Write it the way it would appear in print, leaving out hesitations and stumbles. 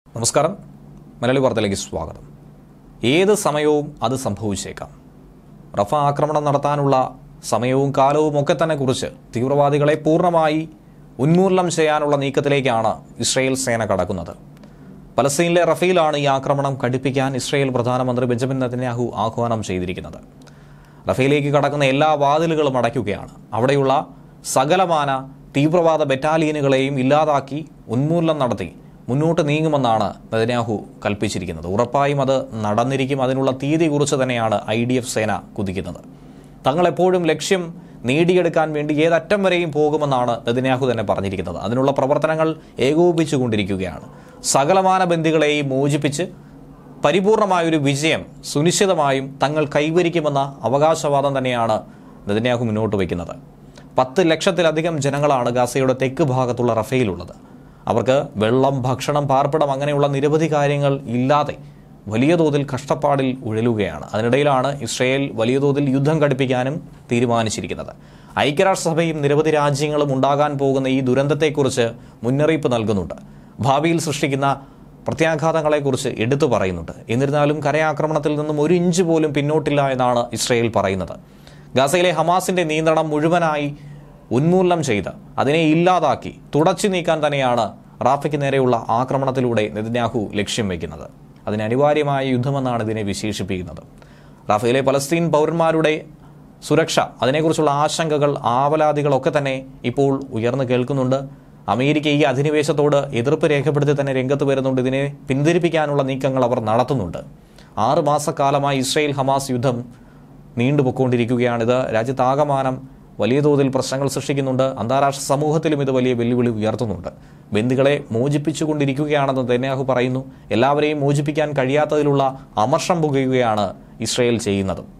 നമസ്കാരം. മലയാളി വാർത്തയിലേക്ക് സ്വാഗതം. ഏത് സമയവും അത് സംഭവിച്ചേക്കാം. റഫ ആക്രമണം നടത്താനുള്ള സമയവും കാലവും ഒക്കെ തന്നെ കുറിച്ച് തീവ്രവാദികളെ പൂർണ്ണമായി ഉന്മൂലനം ചെയ്യാനുള്ള നീക്കത്തിലേക്കാണ് ഇസ്രയേൽ സേന കടക്കുന്നത്. പലസ്തീനിലെ റഫയിലാണ് ഈ ആക്രമണം കടുപ്പിക്കാൻ ഇസ്രയേൽ പ്രധാനമന്ത്രി ബെഞ്ചമിൻ നെതന്യാഹു ആഹ്വാനം ചെയ്തിരിക്കുന്നത്. റഫയിലേക്ക് കടക്കുന്ന എല്ലാ വാതിലുകളും അടയ്ക്കുകയാണ്. അവിടെയുള്ള സകലമാന തീവ്രവാദ ബറ്റാലിയനുകളെയും ഇല്ലാതാക്കി ഉന്മൂലനം നടത്തി മുന്നോട്ട് നീങ്ങുമെന്നാണ് നെതന്യാഹു കൽപ്പിച്ചിരിക്കുന്നത്. ഉറപ്പായും അത് നടന്നിരിക്കും. അതിനുള്ള തീയതി കുറിച്ച് തന്നെയാണ് IDF സേന കുതിക്കുന്നത്. തങ്ങളെപ്പോഴും ലക്ഷ്യം നേടിയെടുക്കാൻ വേണ്ടി ഏതറ്റം വരെയും പോകുമെന്നാണ് നെതന്യാഹു തന്നെ പറഞ്ഞിരിക്കുന്നത്. അതിനുള്ള പ്രവർത്തനങ്ങൾ ഏകോപിപ്പിച്ചുകൊണ്ടിരിക്കുകയാണ്. സകലമാന ബന്ദികളെയും മോചിപ്പിച്ച് പരിപൂർണമായൊരു വിജയം സുനിശ്ചിതമായും തങ്ങൾ കൈവരിക്കുമെന്ന അവകാശവാദം തന്നെയാണ് നെതന്യാഹു മുന്നോട്ട് വയ്ക്കുന്നത്. 10 ലക്ഷത്തിലധികം ജനങ്ങളാണ് ഗാസയുടെ തെക്ക് ഭാഗത്തുള്ള റഫയിലുള്ളത്. അവർക്ക് വെള്ളം, ഭക്ഷണം, പാർപ്പിടം അങ്ങനെയുള്ള നിരവധി കാര്യങ്ങൾ ഇല്ലാതെ വലിയ തോതിൽ കഷ്ടപ്പാടിൽ ഉഴലുകയാണ്. അതിനിടയിലാണ് ഇസ്രയേൽ വലിയ തോതിൽ യുദ്ധം ഘടിപ്പിക്കാനും തീരുമാനിച്ചിരിക്കുന്നത്. ഐക്യരാഷ്ട്രസഭയും നിരവധി രാജ്യങ്ങളും ഉണ്ടാകാൻ പോകുന്ന ഈ ദുരന്തത്തെക്കുറിച്ച് മുന്നറിയിപ്പ് നൽകുന്നുണ്ട്. ഭാവിയിൽ സൃഷ്ടിക്കുന്ന പ്രത്യാഘാതങ്ങളെക്കുറിച്ച് എടുത്തു പറയുന്നുണ്ട്. എന്നിരുന്നാലും കരയാക്രമണത്തിൽ നിന്നും 1 ഇഞ്ച് പോലും പിന്നോട്ടില്ല എന്നാണ് ഇസ്രയേൽ പറയുന്നത്. ഗാസയിലെ ഹമാസിന്റെ നിയന്ത്രണം മുഴുവനായി ഉന്മൂലനം ചെയ്ത് അതിനെ ഇല്ലാതാക്കി തുടച്ചു നീക്കാൻ തന്നെയാണ് റാഫയ്ക്ക് നേരെയുള്ള ആക്രമണത്തിലൂടെ നെതന്യാഹു ലക്ഷ്യം വയ്ക്കുന്നത്. അതിന് അനിവാര്യമായ യുദ്ധമെന്നാണ് ഇതിനെ വിശേഷിപ്പിക്കുന്നത്. റാഫയിലെ പലസ്തീൻ പൗരന്മാരുടെ സുരക്ഷ, അതിനെക്കുറിച്ചുള്ള ആശങ്കകൾ, ആവലാതികളൊക്കെ തന്നെ ഇപ്പോൾ ഉയർന്നു കേൾക്കുന്നുണ്ട്. അമേരിക്ക ഈ അധിനിവേശത്തോട് എതിർപ്പ് രേഖപ്പെടുത്തി തന്നെ രംഗത്ത് വരുന്നുണ്ട്. ഇതിനെ പിന്തിരിപ്പിക്കാനുള്ള നീക്കങ്ങൾ അവർ നടത്തുന്നുണ്ട്. 6 മാസക്കാലമായി ഇസ്രയേൽ ഹമാസ് യുദ്ധം നീണ്ടുപോയിക്കൊണ്ടിരിക്കുകയാണിത്. രാജ്യത്താകമാനം വലിയ തോതിൽ പ്രശ്നങ്ങൾ സൃഷ്ടിക്കുന്നുണ്ട്. അന്താരാഷ്ട്ര സമൂഹത്തിലും ഇത് വലിയ വെല്ലുവിളി ഉയർത്തുന്നുണ്ട്. ബന്ദികളെ മോചിപ്പിച്ചുകൊണ്ടിരിക്കുകയാണെന്ന് നെതന്യാഹു പറയുന്നു. എല്ലാവരെയും മോചിപ്പിക്കാൻ കഴിയാത്തതിലുള്ള അമർഷം പുകയുകയാണ് ഇസ്രയേൽ ചെയ്യുന്നത്.